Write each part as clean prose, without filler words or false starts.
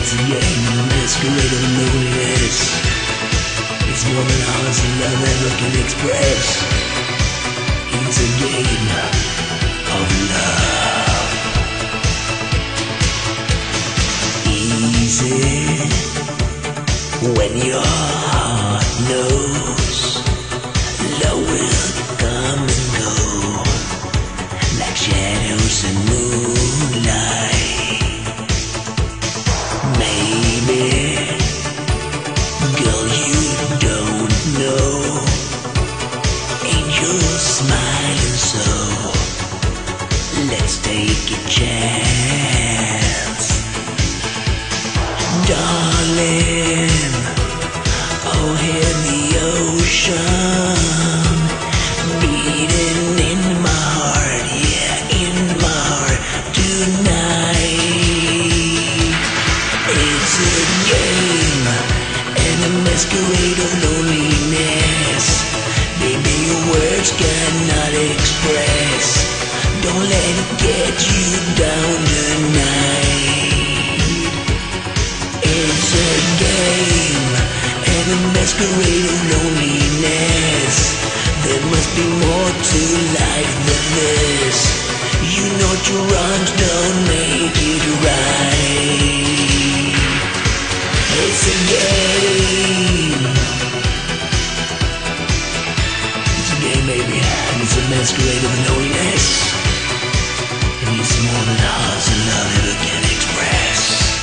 It's a game and a masquerade of loneliness. It's more than hearts and love ever can express. It's a game of love. Easy when your heart knows love will come and go like shadows and moonlight. Maybe, girl, you don't know, angels smiling so. Let's take a chance, darling. Oh, hear the ocean beating in my heart, yeah, in my heart tonight. It's a game and a masquerade of loneliness. Baby, your words cannot express. Don't let it get you down tonight. It's a game and a masquerade of loneliness. There must be more to life than this. You know your wrongs don't make it right. It's a game. It's a game, baby, and it's a masquerade of loneliness. And it's more than hearts and love ever can express.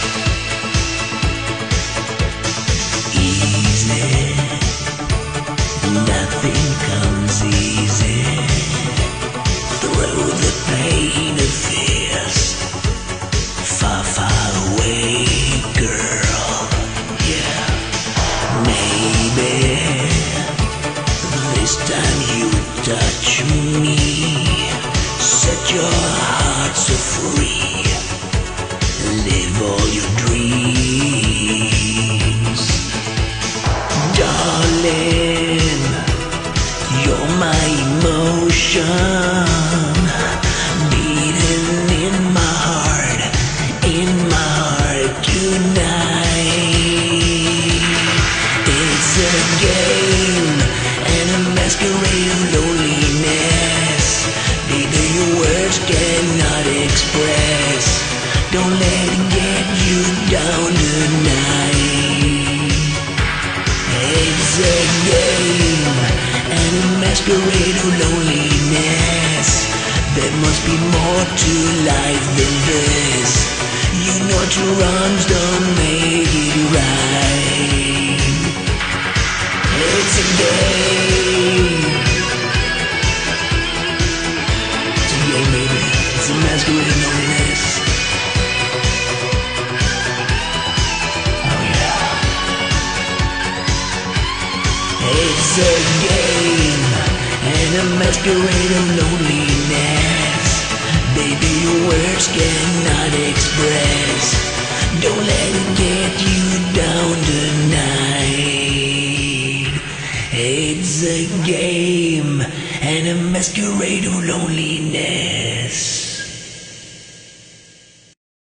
Easy, nothing comes easy. Throw the pain of fears far, far away, girl. Yeah, maybe this time you touch me, set your heart so free, live all your dreams. Darling, you're my emotion, beating in my heart tonight. It's a game and a masquerade of loneliness. Baby, your words cannot express. Don't let it get you down tonight. It's a game and a masquerade of loneliness. There must be more to life than this. You know your wrongs don't make it right. It's a game. It's a game, baby. It's a masquerade of loneliness. Oh yeah. It's a game and a masquerade of loneliness. Baby, your words cannot express. Don't let it get you down tonight. It's a game and a masquerade of loneliness.